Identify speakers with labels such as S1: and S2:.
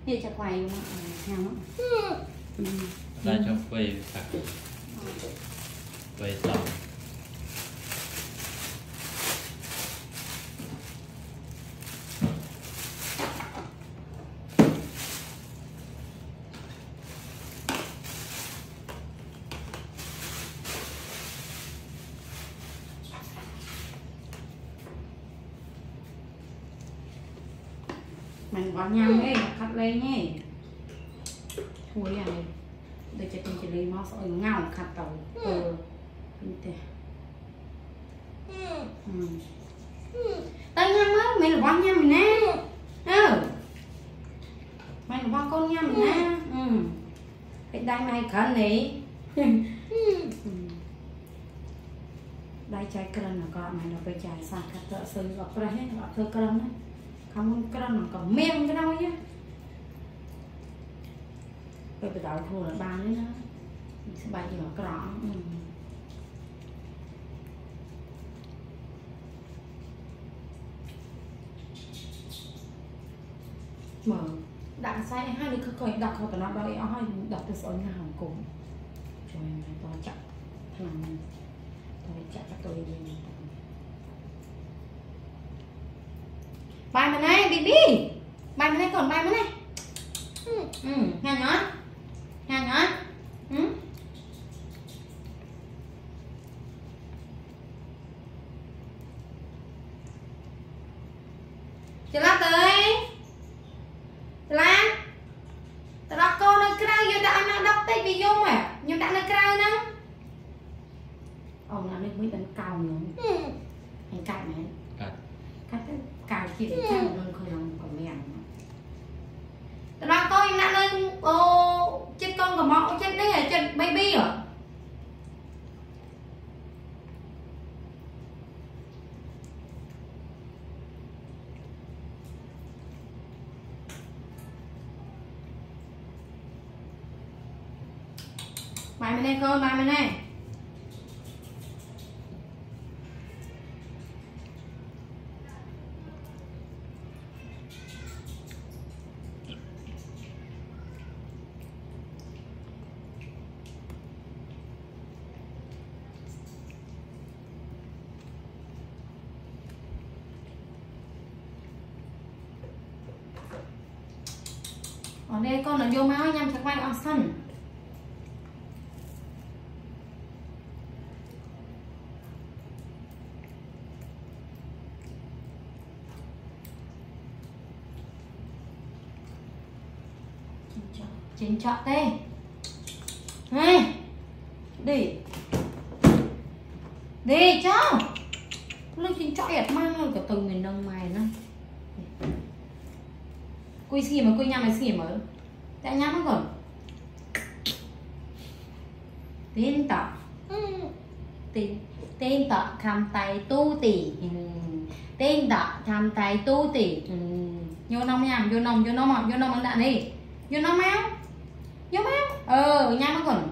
S1: Vậy chắc quay mà hàng
S2: ra cho quay sạc quay xong
S1: mình bỏ nhầm ấy cắt lên nhé thôi này để cho tình chỉ lấy máu sợi ngào khát tàu thế tay nhầm á mày là bỏ nhầm mình nè mày là bỏ con nhầm mình nè cái đai này khẩn này đai trái cân là có mày nó phải trái sạc khát tợ sừng gặp ra hết gặp thơ cân đấy không có nó còn mềm cái đâu nhá rồi bây giờ thua là ba nữa đó sẽ bài gì mà cái đó mở đã sai hai đứa cứ coi đọc họ nó đợi hai đọc từ số nhà hàng cùng rồi mày to chặt thằng tôi chặt các tôi đi bài mà này baby bài mà này còn bài mà này nghe nhá chị lát tới lan tao đọc cô nơi krau vô đã anh đọc tay vì vô mà nhưng đã nơi krau nữa ông làm nên mới đánh cao nữa anh cài này cài chị để chắc là nâng khơi lòng của mẹ tao nói coi đã lên chết con của mọ chết đấy là chết baby à bài bên đây con bài bên đây ở đây con là vô máu nhằm chắc quay ở sân chính chọn đây này đi cho lúc chính chọn đẹp mang hơn cả từng miền đông mày nữa quy xì mà quy nhằm mày xì mở tại nhắm nó còn tin tọ tin tọ cầm tay tu tỉ tin tọ cầm tay tu tỉ vô nông nhằm vô nông ăn đạn đi vô nông máu nhắm nó còn